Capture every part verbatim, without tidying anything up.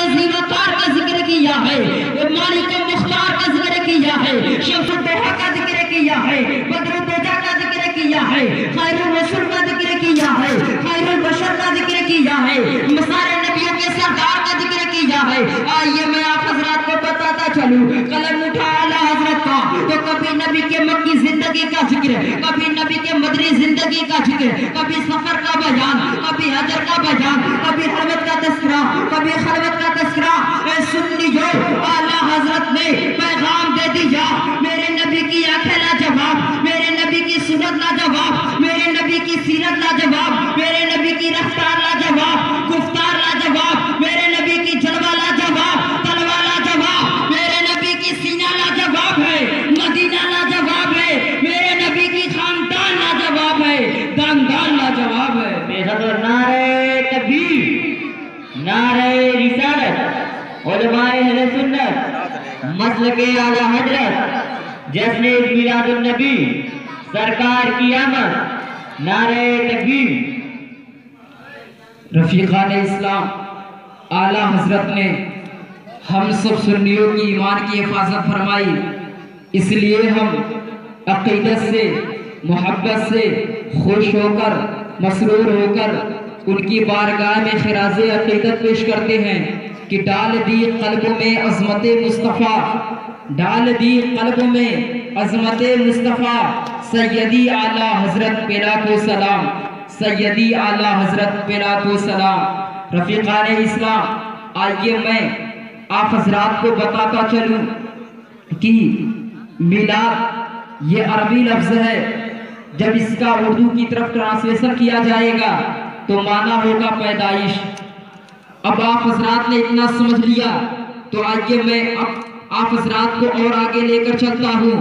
ज़ीनतार का जिक्र किया है, मालिक मुख्तार का जिक्र किया है, शम्सुद्दोहा का जिक्र किया है, बद्रुद्दोजा का जिक्र किया है, खैरुर रसूल का जिक्र किया है, खैरुल बशर का जिक्र किया है, सारे नबियों के सरदार का जिक्र किया है। आइए मैं आप हजरात को बताता चलूं, कलम उठा आला हजरत का तो कभी नबी के मक्की जिंदगी का जिक्र, कभी नबी के मदनी जिंदगी का जिक्र, कभी सफर का बयान, कभी हजर का बयान, कभी खलवत का तस्करा, कभी खलवत का तस्करा। सुन लियो, आला हजरत ने पैगाम दे दिया, मेरे नबी की आंखें लाजवाब, मेरे नबी की सूरत लाजवाब, मेरे नबी की सीरत लाजवाब, मेरे नबी की रफ्तार लाजवाब, गुफ्तार लाजवाब, मेरे नबी की जलवा लाजवाब, तलवा लाजवाब, मेरे नबी की सीना लाजवाब है, मदीना लाजवाब है, मेरे नबी की खानदान लाजवाब है, दानदान लाजवाब है। बेशक नारे तकबीर, नारे रिसालत, उलमाए अहले सुन्नत, मसलके आला हजरत, जश्न मिलादुन नबी, सरकार की आमद, नारे तकबीर। रफीकान इस्लाम आला हजरत ने हम सब सुन्नियों की ईमान की हिफाजत फरमाई, इसलिए हम अकीदत से, मोहब्बत से खुश होकर, मसरूर होकर उनकी बारगाह में खिराज़े अकीदत पेश करते हैं कि डाल दी क़ल्ब में अज़मत मुस्तफ़ा, डाल दी क़ल्ब में अज़मत मुस्तफ़ा, सैयदी आला हजरत पेला को सलाम, सैयदी आला हजरत पेला को सलाम। रफीकान इस्लाम, आइए मैं आप हजरात को बताता चलूं कि मिलाद ये अरबी लफ्ज़ है, जब इसका उर्दू की तरफ ट्रांसलेशन किया जाएगा तो माना होगा पैदाइश। अब आप हजरात ने इतना समझ लिया तो आइए मैं अब आप हजरात को और आगे लेकर चलता हूँ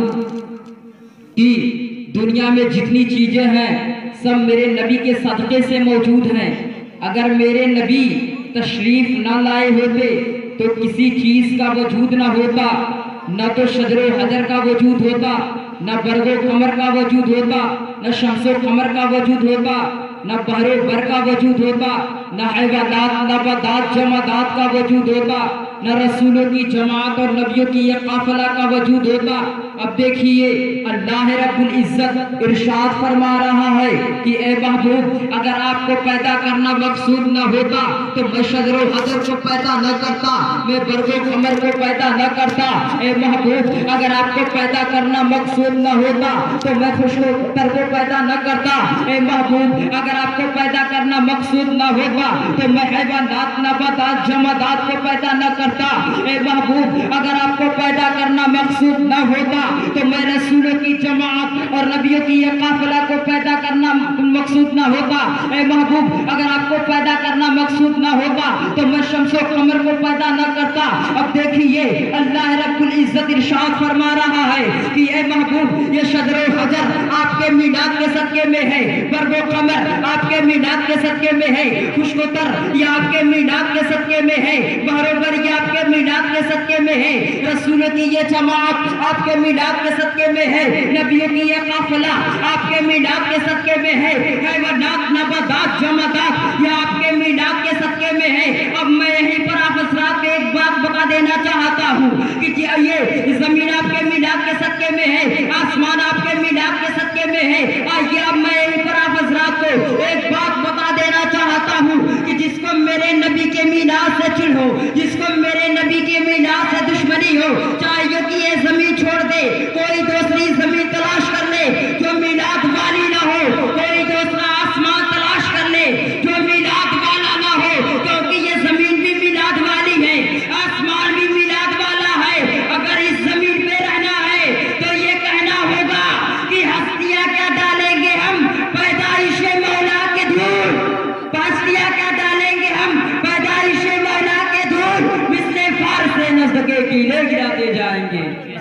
कि दुनिया में जितनी चीजें हैं सब मेरे नबी के सदक़े से मौजूद हैं। अगर मेरे नबी तशरीफ न लाए होते तो किसी चीज का वजूद न होता, न तो शजरो हजर का वजूद होता, न बरगो कमर का वजूद होता, न शम्सो कमर का वजूद होता, न बहरो बर का वजूद होता, न हैवानात नबातात जमादात का वजूद होता, न रसूलों की जमात और नबियों की एक काफिला का वजूद होता। अब देखिए अल्लाह रब्बुल इज्जत इरशाद फरमा रहा है कि ए महबूब, अगर आपको पैदा करना मकसूद न होता तो मैं शजरो हजर को पैदा न करता, मैं बरगो कमर को पैदा न करता। ए महबूब, अगर आपको पैदा करना मकसूद न होता तो मैं खुशरो तर को पैदा न करता। ए महबूब, अगर आपको पैदा करना मकसूद न होता तो मैं हैवानात नबातात जमादात को पैदा न करता। ए महबूब, अगर आपको पैदा करना मकसूद न होता तो मैं रसूलों की जमात और नबियों की एक काफिला को पैदा करना मकसूद न होता। ए महबूब, अगर आपको पैदा करना मकसूद न होता तो मैं शम्सो कमर को पैदा न करता। अब देखिए अल्लाह रब्बुल इज्जत इरशाद फरमा रहा है कि ए महबूब, ये शजरो हजर आपके मीनात के सदके में है, बरगो कमर आपके मीनात के सदके में है, खुशकोतर ये आपके मीनात के सदके में है, बहरोबर ये आपके मीनात के सदके में है, रसूलों की ये जमात आपके मीनात के सदके में है, नबियों की ये काफिला आपके मीनात के सदके में है, हैवानात नबातात जमादात ये आपके मीनात के सदके में है। अब मैं यहीं पर आप हजरात को एक बात बता देना चाहता हूँ कि ये जमीन आपके मीनात के सदके में है, आसमान आपके मीनात के सदके में है। आइए अब मैं यहीं पर आप हजरात को एक बात बता देना चाहता हूँ कि जिसको मेरे नबी के मीनात से चिढ़ हो, जिसको मेरे नबी के मीनात से दुश्मनी हो, चाहिए कि ये जमीन छोड़ दे, कोई दूसरी जमीन तलाश कर ले जो मीनात वाली ना हो, कोई दूसरा आसमान तलाश कर ले जो मीनात वाला ना हो, क्योंकि ये जमीन भी मीनात वाली है, आसमान भी मीनात वाला है। अगर इस जमीन पे रहना है तो ये कहना होगा कि हस्तियां क्या डालेंगे हम पैदाइश मौला के धूल, हस्तियां क्या डालेंगे हम पैदाइश मौला के धूल, मिसले फार से नज़दके कीले गिराते जाएंगे।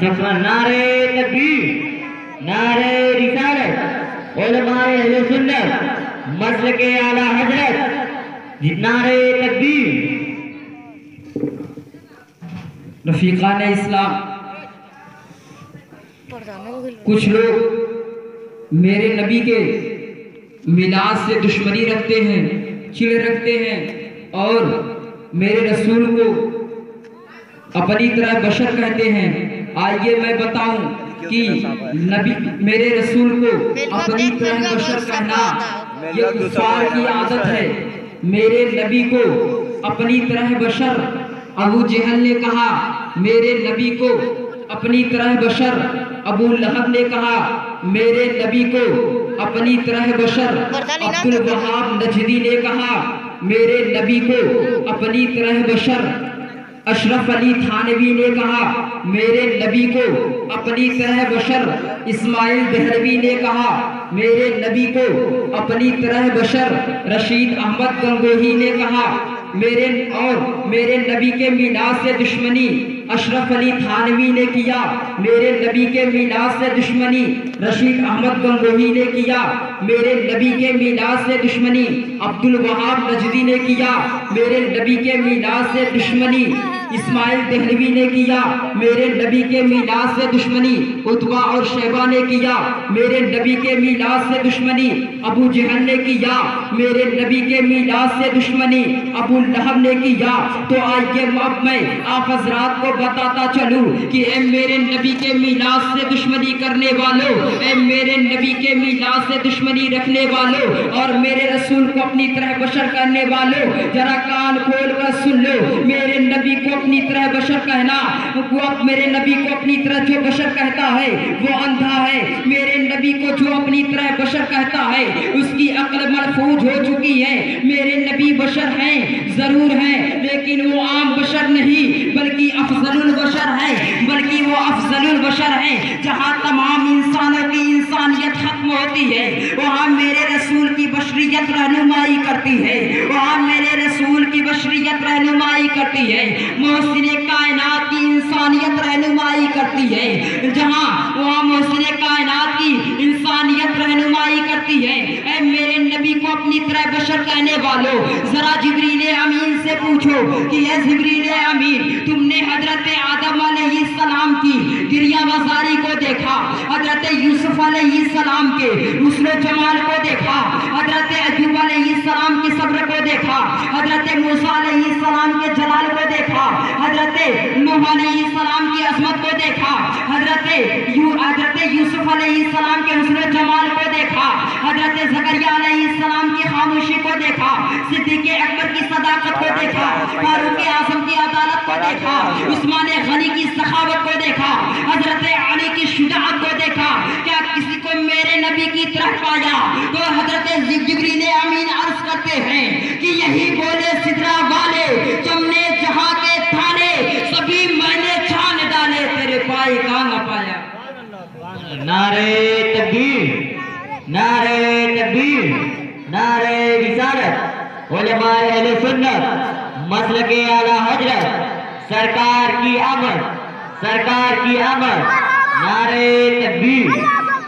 नारे तकबीर, नारे रिसालत, उलमाए अहले सुन्नत, मसलके आला हजरत, नारे तकबीर। रफीकान इस्लाम, कुछ लोग मेरे नबी के मिलाद से दुश्मनी रखते हैं, चिढ़ रखते हैं और मेरे रसूल को अपनी तरह बशर कहते हैं। आइए मैं बताऊं कि नबी मेरे रसूल को अपनी तरह बशर कहना ये कुफार की आदत है। मेरे नबी को अपनी तरह बशर, अबू जहल ने कहा मेरे नबी को अपनी तरह बशर, अबू लहब ने कहा मेरे नबी को अपनी तरह बशर, अब्दुल वहाब नजदी ने कहा मेरे नबी को अपनी तरह बशर, अशरफ अली थानवी ने कहा मेरे नबी को अपनी तरह बशर, इस्माइल देहलवी ने कहा मेरे नबी को अपनी तरह बशर, रशीद अहमद गंगोही ने कहा मेरे और मेरे नबी के मीलाद से दुश्मनी अशरफ अली थानवी ने किया, मेरे नबी के मीलाद से दुश्मनी रशीद अहमद गंगोही ने किया, मेरे नबी के मीलाद से दुश्मनी अब्दुल वहाब नजदी ने किया, मेरे नबी के मीलाद से दुश्मनी इस्माइल देहलवी ने किया, मेरे नबी के मीलाद से दुश्मनी उतबा और शैबा ने किया, मेरे नबी के मीलाद से दुश्मनी अबू जहल ने किया, मेरे नबी के मीलाद से दुश्मनी अबू लहब ने किया। तो आइए अब मैं आप हजरात को बताता चलूं कि ए मेरे नबी के मीलाद से दुश्मनी करने वालों, ए मेरे नबी के मीलाद से दुश्मनी रखने वालों और मेरे रसूल को अपनी तरह बशर करने वालों, जरा कान खोल कर सुन लो। मेरे नबी को अपनी तरह बशर कहना, वो मेरे नबी को अपनी तरह जो बशर कहता है वो अंधा है। मेरे नबी को जो अपनी तरह बशर कहता है उसकी अक्ल महफूज हो चुकी है। मेरे नबी बशर हैं जरूर हैं, लेकिन वो आम बशर नहीं बल्कि अफजलुल बशर है, बल्कि वो अफजलुल बशर है। जहाँ तमाम इंसानों की इंसानियत खत्म होती है वहाँ मेरे रसूल की बशरियत रहनुमाई करती है, वहाँ मेरे रसूल की बशरियत रहनुमाई करती है, मोहसिने कायनात की इंसानियत रहनुमाई करती है। जहाँ वहाँ मोहसिने कायनात की इंसानियत रहनुमाई करती है। ऐ मेरे नबी को अपनी तरह बशर कहने वालों, जरा जिब्रील अमीन से पूछो कि ये जिब्रील अमीन तुमने हजरत आदम अलैहिस्सलाम की गिरियाबाजारी को देखा, हजरत यूसुफ अलैहिस्सलाम के हुस्न जमाल को देखा, हजरत अय्यूब अलैहिस्सलाम के सब्र को देखा, हजरत मूसा अलैहिस्सलाम के जलाल को देखा, हजरत नूह अलैहिस्सलाम की अजमत को देखा, हजरत यू हजरत यूसुफ अलैहिस्सलाम के हुस्न जमाल को देखा, हजरत ज़करिया अलैहिस्सलाम की खामोशी को देखा, सिद्दीक़ अकबर की सदाकत को देखा, फारूक आज़म की अदालत को देखा, उस्मान गनी की सखावत को देखा, हजरत अली की शुजाअत को देखा। क्या किसी को मेरे नबी की तरह पाया? तो हजरत जिब्रील अमीन अर्ज करते हैं कि यही बोले सिदरा वाले तुमने जहां के थाने सभी मैंने छान डाले, तेरे पाए का न पाया। नारे तकबीर, नारे तकबीर, नारे रिसालत, उलमाए अहले सुन्नत, मसलके आला हजरत, सरकार की आमद, सरकार की आमद, नारे तकबीर।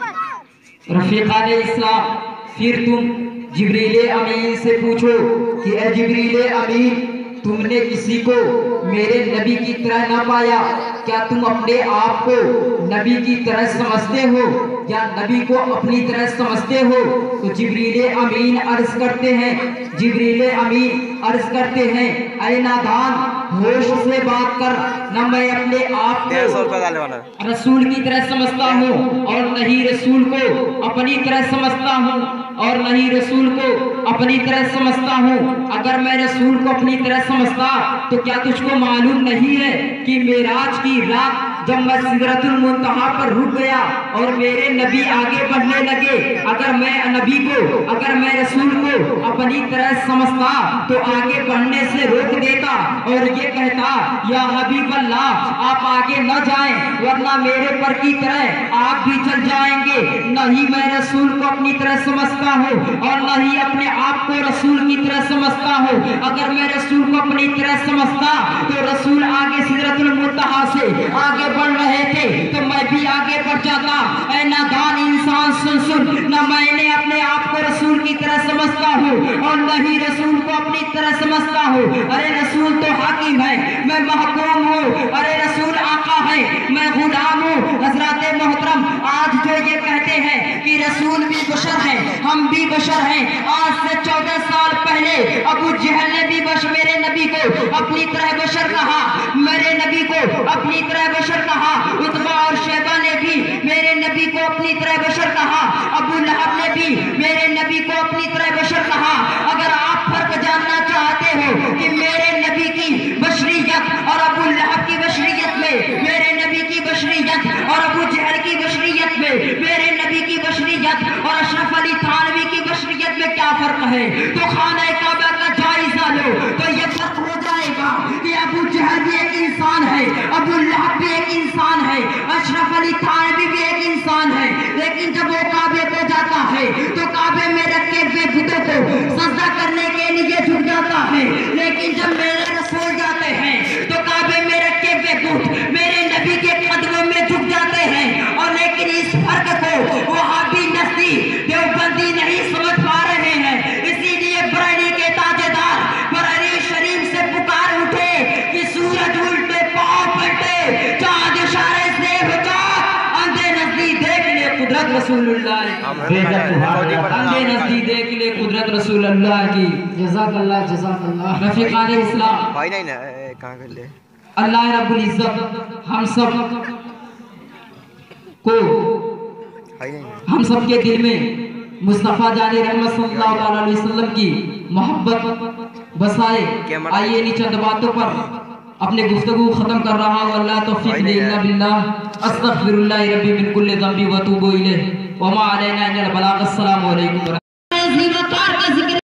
रफीकान इस्लाम, फिर तुम जिब्रील अमीन से पूछो कि ए जिब्रील अमीन तुमने किसी को मेरे नबी की तरह ना पाया? क्या तुम अपने आप को नबी की तरह समझते हो या नबी को अपनी तरह समझते हो? तो जिब्रील अमीन अर्ज करते हैं, जिब्रील अमीन अर्ज करते हैं, ऐ नादान होश से बात कर, न मैं अपने आप को रसूल की तरह समझता हूँ और नहीं रसूल को अपनी तरह समझता हूँ और नहीं रसूल को अपनी तरह समझता हूँ। अगर मैं रसूल को अपनी तरह समझता तो क्या तुझको मालूम नहीं है कि मेराज की रात जब मैं सिदरतुल मुंतहा पर रुक गया और मेरे नबी आगे बढ़ने लगे, अगर मैं नबी को अगर मैं रसूल को अपनी तरह समझता तो आगे बढ़ने से रोक देता और ये कहता या हबीब अल्लाह आप आगे न जाएं वरना मेरे पर की तरह आप भी चल जाएंगे। नहीं मैं रसूल को अपनी तरह समझता हूँ और नहीं अपने आप को रसूल की तरह समझता हूँ। अगर मैं रसूल को अपनी तरह समझता तो रसूल आगे सिदरतुल मुंतहा से आगे बढ़ रहे थे तो मैं भी आगे बढ़ जाता। ऐ नादान इंसान सुन सुन, न मैंने अपने आप को रसूल की तरह समझता हूँ और नहीं रसूल को अपनी तरह समझता हूँ। अरे रसूल तो हाकिम है, मैं महकूम हूँ। अरे रसूल आका है, मैं गुलाम हूँ। हजरत मोहतरम आज जो ये कहते हैं कि रसूल भी बशर है, हम भी बशर हैं, आज से चौदह साल पहले अबू जहल ने भी बश मेरे नबी को अपनी तरह बशर कहा, मेरे नबी को को अपनी तरह बशर कहा, उतबा और शैबा ने भी मेरे नबी को अपनी तरह बशर कहा, अबू लहब ने भी मेरे नबी को अपनी तरह बशर कहा। अगर आप फर्क जानना चाहते हो कि मेरे नबी की बशरियत और अबू लहब की बशरियत में, मेरे नबी की बशरियत और अबू जहल की बशरियत में, मेरे नबी की बशरियत और अशरफ अली थानवी की बशरियत में क्या फर्क है, तो खाना काबा का जायजा लो तो ये फर्क हो जाएगा कि अबू जहल भी एक इंसान है, अबू लहब भी एक इंसान है, अशरफ अली थानवी भी एक इंसान है। लेकिन जब वो काबे को जाता है तो काबे में रखे हुए बुतों को सजदा करने के लिए झुक जाता है। लेकिन जब मेरे रसूल जाते हैं तो काबे में रखे हुए बुत मेरे नबी के कदमों में झुक जाते हैं। और लेकिन इस फर्क को वहाबी नस्ली देवबंदी नहीं समझ पा रहे हैं। इसीलिए बरेली के ताजेदार बरेली शरीफ से पुकार उठे कि सूरज उल्टे पांव पलटे, चांद इशारे से बचा, अंधे नजदी देख ले कुदरत रसूलुल्लाह, अंधे नजदी देख ले कुदरत रसूलुल्लाह की। जज़ाकल्लाह जज़ाकल्लाह। रफ़ीक़ान इस्लाम, भाई नहीं ना कहां कर ले, अल्लाह रब्बुल इज्जत हम सब को, हम सब के दिल में मुस्तफ़ा जाने रहमत सल्लल्लाहु अलैहि वसल्लम की मोहब्बत बसाए। आइए इन चंद बातों पर अपने गुफ्तगू खत्म कर रहा हूँ। अल्लाह तौफीक दे इल्ला बिल्लाह, अस्तगफिरुल्लाह रब्बी मिन कुल्लि ज़ंबी व अतूबु इलैह व मा अलैना इल्लल बलाग। अस्सलामु अलैकुम।